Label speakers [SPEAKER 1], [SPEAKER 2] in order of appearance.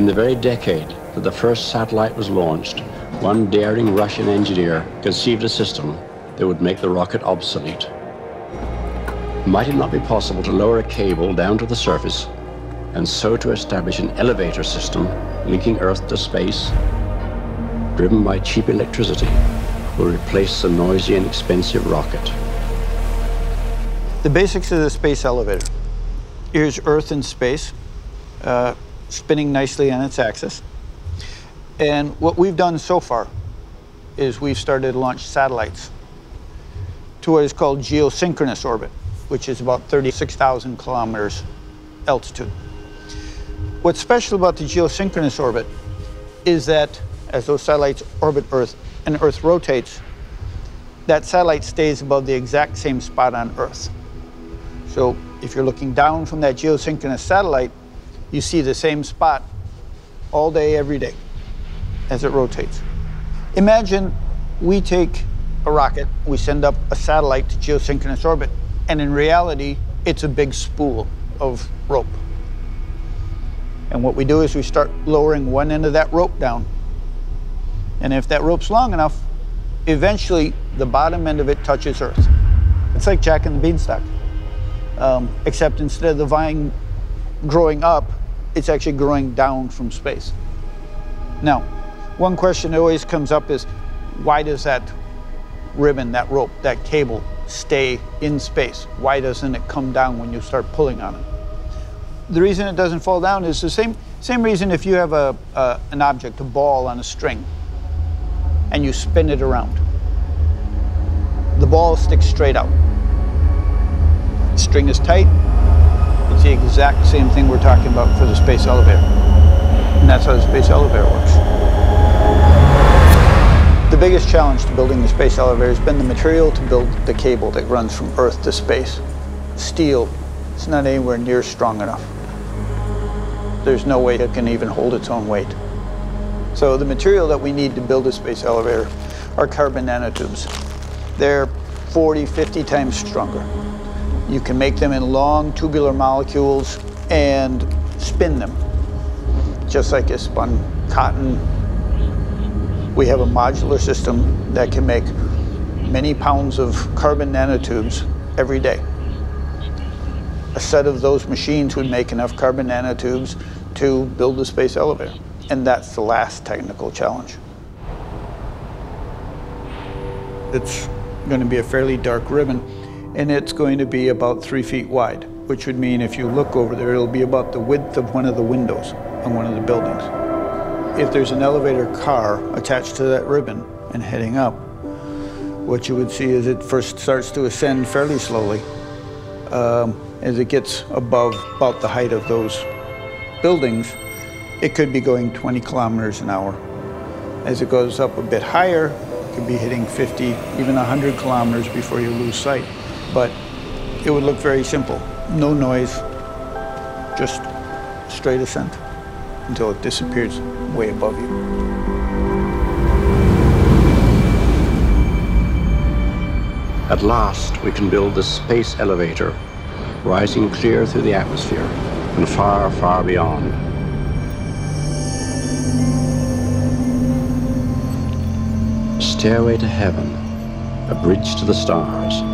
[SPEAKER 1] the very decade that the first satellite was launched, one daring Russian engineer conceived a system that would make the rocket obsolete. Might it not be possible to lower a cable down to the surface and so to establish an elevator system linking Earth to space, driven by cheap electricity, will replace the noisy and expensive rocket?
[SPEAKER 2] The basics of the space elevator. Here's Earth in space, spinning nicely on its axis. And what we've done so far is we've started to launch satellites to what is called geosynchronous orbit, which is about 36,000 kilometers altitude. What's special about the geosynchronous orbit is that as those satellites orbit Earth and Earth rotates, that satellite stays above the exact same spot on Earth. So if you're looking down from that geosynchronous satellite, you see the same spot all day, every day, as it rotates. Imagine we take a rocket, we send up a satellite to geosynchronous orbit, and in reality, it's a big spool of rope. And what we do is we start lowering one end of that rope down. And if that rope's long enough, eventually the bottom end of it touches Earth. It's like Jack and the Beanstalk, except instead of the vine growing up, it's actually growing down from space. Now, one question that always comes up is, why does that ribbon, that rope, that cable stay in space? Why doesn't it come down when you start pulling on it? The reason it doesn't fall down is the same reason if you have an object, a ball on a string, and you spin it around. The ball sticks straight out. The string is tight. It's the exact same thing we're talking about for the space elevator. And that's how the space elevator works. The biggest challenge to building the space elevator has been the material to build the cable that runs from Earth to space. Steel, it's not anywhere near strong enough. There's no way it can even hold its own weight. So the material that we need to build a space elevator are carbon nanotubes. They're 40, 50 times stronger. You can make them in long tubular molecules and spin them, just like you spun cotton. We have a modular system that can make many pounds of carbon nanotubes every day. A set of those machines would make enough carbon nanotubes to build a space elevator. And that's the last technical challenge. It's going to be a fairly dark ribbon, and it's going to be about 3 feet wide, which would mean if you look over there, it'll be about the width of one of the windows on one of the buildings. If there's an elevator car attached to that ribbon and heading up, what you would see is it first starts to ascend fairly slowly. As it gets above about the height of those buildings, it could be going 20 kilometers an hour. As it goes up a bit higher, it could be hitting 50, even 100 kilometers before you lose sight. But it would look very simple. No noise, just straight ascent until it disappears way above you.
[SPEAKER 1] At last, we can build the space elevator, rising clear through the atmosphere and far, far beyond. A stairway to heaven, a bridge to the stars.